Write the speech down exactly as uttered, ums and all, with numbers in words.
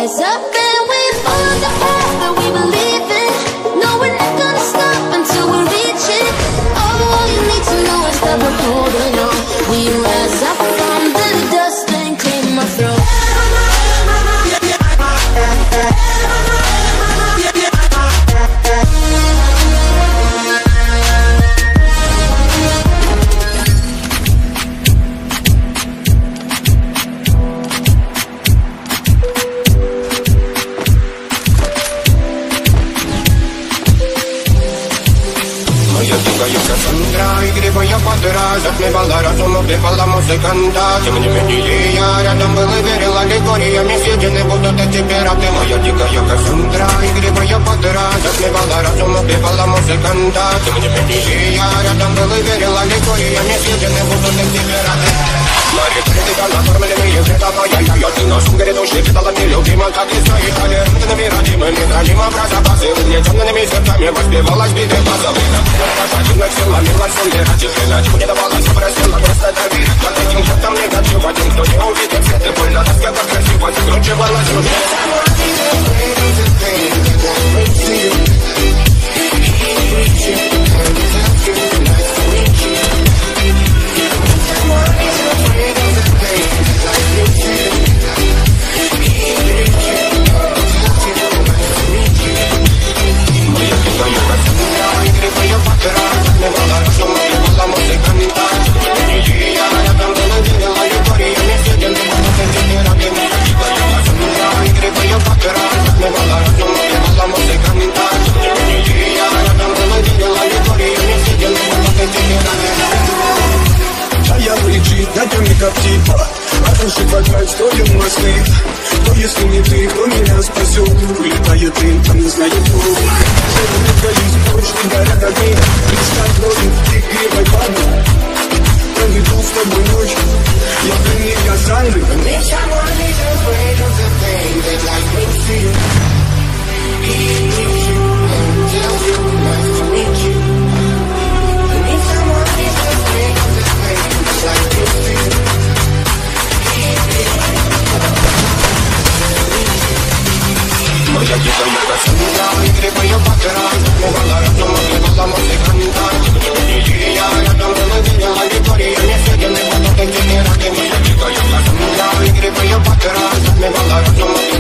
rise up and we follow the path that we believe in. No, we're not gonna stop until we reach it. All you need to know is that we're holding on. We rise up from the dust and clear my throat. Игривая подыра затмевала разум, убивала музыканта. Тем не менее я рядом был и верил аллегориями съедены будут эти пираты. Моя дикая Кассандра. Игривая подыра затмевала разум, убивала музыканта. Тем не менее я рядом был и верил аллегориями съедены будут эти пираты. Мари, ты накормленные предавая я. Ты носом грядущий питала нелюбима, как и свои талентами родимыми. Храним образа базы, угнетенными сердцами воспевалась биты базовых. Один сила, мила, сундера, тишина, чего не давалась, простила, просто дави. Под этим чертом негатив, один, кто не увидит свет, и больно, тоска, как красиво, закручивалась уже. Дайте мне коптить, а уши хватает, стоим Москвы. Кто если не ты, кто меня спасет? Улетает дым, там не знаю кто. Живу горит, точно горят огни. Листать ноги, ты гребай падай. Проведу с тобой ночь, я для них Кассандры. Моя дикая Кассандра, игривая подыра затмевала разум, убивала музыканта. Тем не менее я рядом был и верил аудиториями съедены будут эти пираты. Моя дикая Кассандра, игривая подыра затмевала разум.